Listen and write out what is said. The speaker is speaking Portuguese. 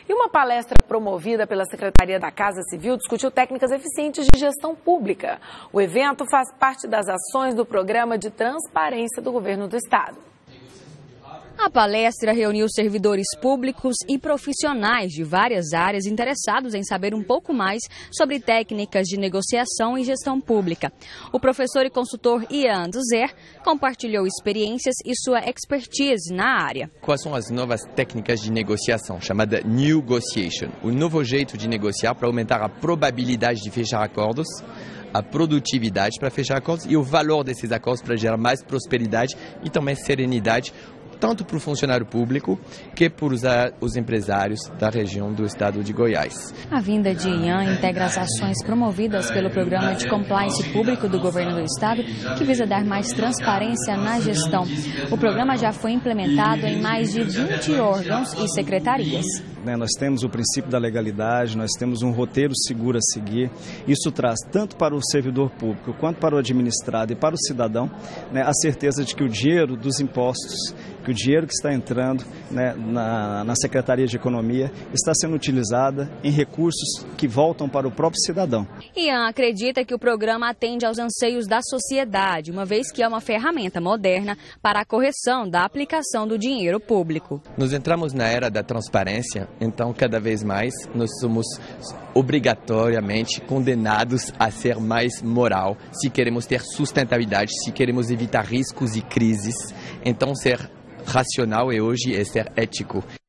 E uma palestra promovida pela Secretaria da Casa Civil discutiu técnicas eficientes de gestão pública. O evento faz parte das ações do Programa de Transparência do Governo do Estado. A palestra reuniu servidores públicos e profissionais de várias áreas interessados em saber um pouco mais sobre técnicas de negociação e gestão pública. O professor e consultor Ian Duzer compartilhou experiências e sua expertise na área. Quais são as novas técnicas de negociação, chamada negotiation? O novo jeito de negociar para aumentar a probabilidade de fechar acordos, a produtividade para fechar acordos e o valor desses acordos para gerar mais prosperidade e também serenidade, tanto para o funcionário público que para os empresários da região do estado de Goiás. A vinda de Ian integra as ações promovidas pelo Programa de Compliance Público do Governo do Estado, que visa dar mais transparência na gestão. O programa já foi implementado em mais de 20 órgãos e secretarias. Nós temos o princípio da legalidade, nós temos um roteiro seguro a seguir. Isso traz tanto para o servidor público quanto para o administrado e para o cidadão a certeza de que o dinheiro dos impostos, que o dinheiro que está entrando na Secretaria de Economia está sendo utilizado em recursos que voltam para o próprio cidadão. Ian acredita que o programa atende aos anseios da sociedade, uma vez que é uma ferramenta moderna para a correção da aplicação do dinheiro público. Nós entramos na era da transparência, então cada vez mais nós somos obrigatoriamente condenados a ser mais moral, se queremos ter sustentabilidade, se queremos evitar riscos e crises. Então ser racional hoje é ser ético.